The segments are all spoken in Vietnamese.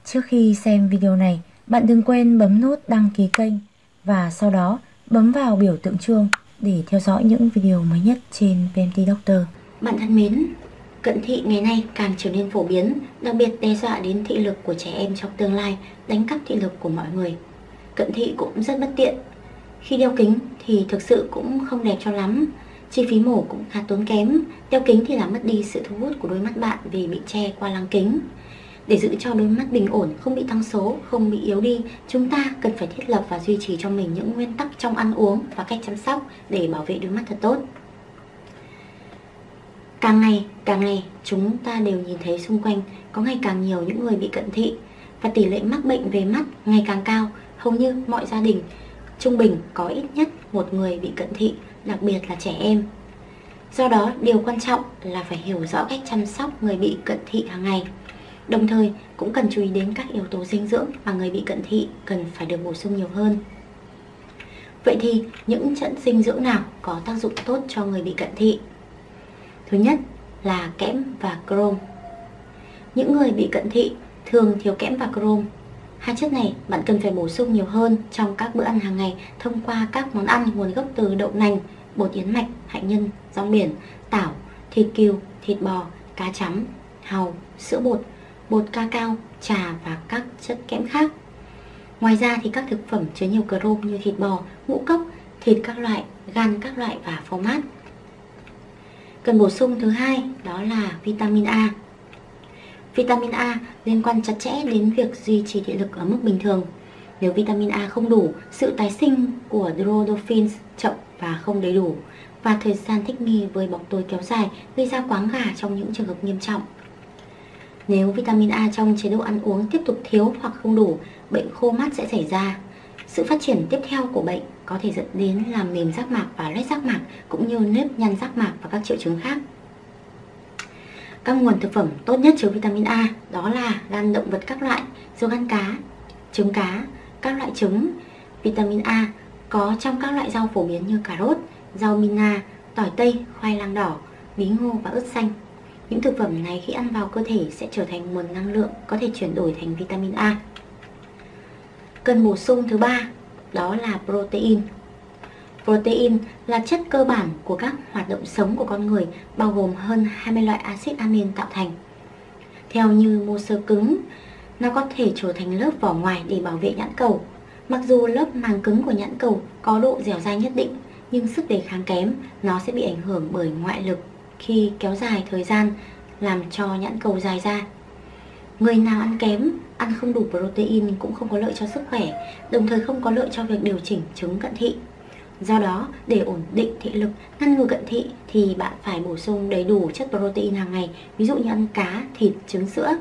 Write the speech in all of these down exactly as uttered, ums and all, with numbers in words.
Trước khi xem video này, bạn đừng quên bấm nút đăng ký kênh và sau đó bấm vào biểu tượng chuông để theo dõi những video mới nhất trên pê em tê Doctor. Bạn thân mến, cận thị ngày nay càng trở nên phổ biến, đặc biệt đe dọa đến thị lực của trẻ em trong tương lai, đánh cắp thị lực của mọi người. Cận thị cũng rất bất tiện. Khi đeo kính thì thực sự cũng không đẹp cho lắm, chi phí mổ cũng khá tốn kém. Đeo kính thì làm mất đi sự thu hút của đôi mắt bạn vì bị che qua lăng kính. Để giữ cho đôi mắt bình ổn, không bị tăng số, không bị yếu đi, chúng ta cần phải thiết lập và duy trì cho mình những nguyên tắc trong ăn uống và cách chăm sóc để bảo vệ đôi mắt thật tốt. Càng ngày, càng ngày, chúng ta đều nhìn thấy xung quanh có ngày càng nhiều những người bị cận thị và tỷ lệ mắc bệnh về mắt ngày càng cao. Hầu như mọi gia đình trung bình có ít nhất một người bị cận thị, đặc biệt là trẻ em. Do đó, điều quan trọng là phải hiểu rõ cách chăm sóc người bị cận thị hàng ngày. Đồng thời, cũng cần chú ý đến các yếu tố dinh dưỡng mà người bị cận thị cần phải được bổ sung nhiều hơn. Vậy thì, những chất dinh dưỡng nào có tác dụng tốt cho người bị cận thị? Thứ nhất là kẽm và chrome. Những người bị cận thị thường thiếu kẽm và chrome. Hai chất này bạn cần phải bổ sung nhiều hơn trong các bữa ăn hàng ngày thông qua các món ăn nguồn gốc từ đậu nành, bột yến mạch, hạnh nhân, rong biển, tảo, thịt cừu, thịt bò, cá chấm, hàu, sữa bột, bột cacao, trà và các chất kẽm khác. Ngoài ra thì các thực phẩm chứa nhiều chrome như thịt bò, ngũ cốc, thịt các loại, gan các loại và phô mát. Cần bổ sung thứ hai đó là vitamin A. Vitamin A liên quan chặt chẽ đến việc duy trì thị lực ở mức bình thường. Nếu vitamin A không đủ, sự tái sinh của rhodopsins chậm và không đầy đủ, và thời gian thích nghi với bóng tối kéo dài gây ra quáng gà trong những trường hợp nghiêm trọng. Nếu vitamin A trong chế độ ăn uống tiếp tục thiếu hoặc không đủ, bệnh khô mắt sẽ xảy ra. Sự phát triển tiếp theo của bệnh có thể dẫn đến làm mềm giác mạc và loét giác mạc, cũng như nếp nhăn giác mạc và các triệu chứng khác. Các nguồn thực phẩm tốt nhất chứa vitamin A đó là gan động vật các loại, ruột gan cá, trứng cá, các loại trứng. Vitamin A có trong các loại rau phổ biến như cà rốt, rau mina, tỏi tây, khoai lang đỏ, bí ngô và ớt xanh. Những thực phẩm này khi ăn vào cơ thể sẽ trở thành nguồn năng lượng có thể chuyển đổi thành vitamin A. Cần bổ sung thứ ba đó là protein. Protein là chất cơ bản của các hoạt động sống của con người, bao gồm hơn hai mươi loại axit amin tạo thành. Theo như mô xơ cứng, nó có thể trở thành lớp vỏ ngoài để bảo vệ nhãn cầu. Mặc dù lớp màng cứng của nhãn cầu có độ dẻo dai nhất định, nhưng sức đề kháng kém, nó sẽ bị ảnh hưởng bởi ngoại lực khi kéo dài thời gian, làm cho nhãn cầu dài ra. Người nào ăn kém, ăn không đủ protein cũng không có lợi cho sức khỏe, đồng thời không có lợi cho việc điều chỉnh chứng cận thị. Do đó, để ổn định thị lực, ngăn ngừa cận thị thì bạn phải bổ sung đầy đủ chất protein hàng ngày, ví dụ như ăn cá, thịt, trứng, sữa.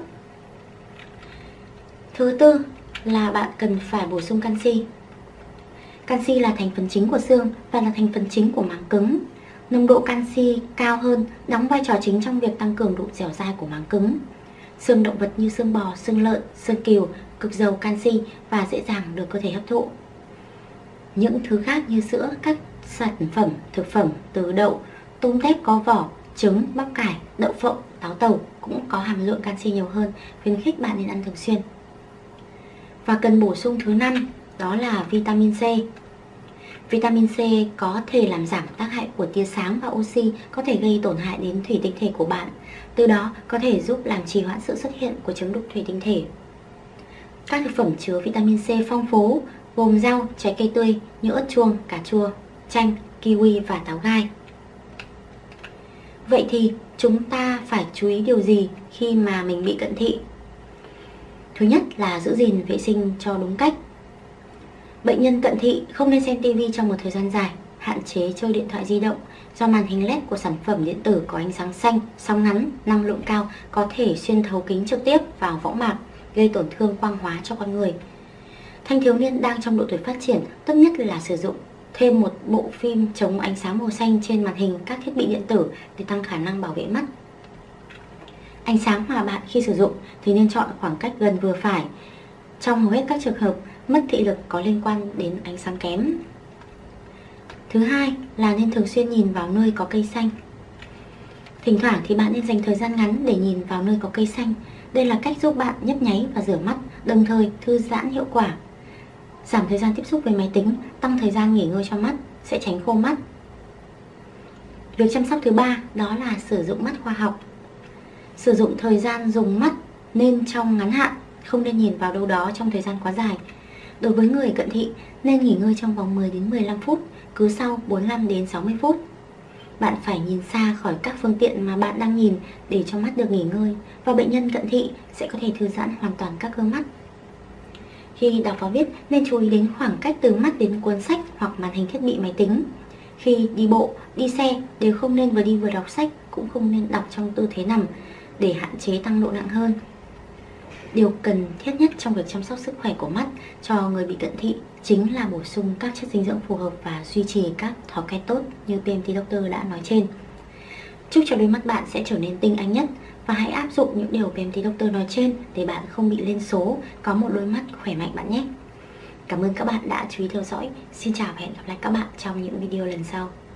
Thứ tư là bạn cần phải bổ sung canxi. Canxi là thành phần chính của xương và là thành phần chính của màng cứng. Nồng độ canxi cao hơn đóng vai trò chính trong việc tăng cường độ dẻo dai của màng cứng. Xương động vật như xương bò, xương lợn, xương cừu cực giàu canxi và dễ dàng được cơ thể hấp thụ. Những thứ khác như sữa, các sản phẩm thực phẩm từ đậu, tôm tép có vỏ, trứng, bắp cải, đậu phộng, táo tàu cũng có hàm lượng canxi nhiều hơn, khuyến khích bạn nên ăn thường xuyên. Và cần bổ sung thứ năm đó là vitamin C. Vitamin C có thể làm giảm tác hại của tia sáng và oxy, có thể gây tổn hại đến thủy tinh thể của bạn, từ đó có thể giúp làm trì hoãn sự xuất hiện của chứng đục thủy tinh thể. Các thực phẩm chứa vitamin C phong phú gồm rau, trái cây tươi như ớt chuông, cà chua, chanh, kiwi và táo gai. Vậy thì chúng ta phải chú ý điều gì khi mà mình bị cận thị? Thứ nhất là giữ gìn vệ sinh cho đúng cách. Bệnh nhân cận thị không nên xem tivi trong một thời gian dài, hạn chế chơi điện thoại di động do màn hình led của sản phẩm điện tử có ánh sáng xanh, sóng ngắn, năng lượng cao có thể xuyên thấu kính trực tiếp vào võng mạc, gây tổn thương quang hóa cho con người. Thanh thiếu niên đang trong độ tuổi phát triển tốt nhất là sử dụng thêm một bộ phim chống ánh sáng màu xanh trên màn hình các thiết bị điện tử để tăng khả năng bảo vệ mắt. Ánh sáng mà bạn khi sử dụng thì nên chọn khoảng cách gần vừa phải. Trong hầu hết các trường hợp, mất thị lực có liên quan đến ánh sáng kém. Thứ hai là nên thường xuyên nhìn vào nơi có cây xanh. Thỉnh thoảng thì bạn nên dành thời gian ngắn để nhìn vào nơi có cây xanh. Đây là cách giúp bạn nhấp nháy và rửa mắt, đồng thời thư giãn hiệu quả. Giảm thời gian tiếp xúc với máy tính, tăng thời gian nghỉ ngơi cho mắt, sẽ tránh khô mắt. Việc chăm sóc thứ ba đó là sử dụng mắt khoa học. Sử dụng thời gian dùng mắt nên trong ngắn hạn, không nên nhìn vào đâu đó trong thời gian quá dài. Đối với người cận thị, nên nghỉ ngơi trong vòng mười đến mười lăm phút, cứ sau bốn mươi lăm đến sáu mươi phút. Bạn phải nhìn xa khỏi các phương tiện mà bạn đang nhìn để cho mắt được nghỉ ngơi, và bệnh nhân cận thị sẽ có thể thư giãn hoàn toàn các cơ mắt. Khi đọc và viết, nên chú ý đến khoảng cách từ mắt đến cuốn sách hoặc màn hình thiết bị máy tính. Khi đi bộ, đi xe đều không nên vừa đi vừa đọc sách, cũng không nên đọc trong tư thế nằm để hạn chế tăng độ nặng hơn. Điều cần thiết nhất trong việc chăm sóc sức khỏe của mắt cho người bị cận thị chính là bổ sung các chất dinh dưỡng phù hợp và duy trì các thói quen tốt như pê em tê Doctor đã nói trên. Chúc cho đôi mắt bạn sẽ trở nên tinh anh nhất, và hãy áp dụng những điều pê em tê Doctor nói trên để bạn không bị lên số, có một đôi mắt khỏe mạnh bạn nhé. Cảm ơn các bạn đã chú ý theo dõi. Xin chào và hẹn gặp lại các bạn trong những video lần sau.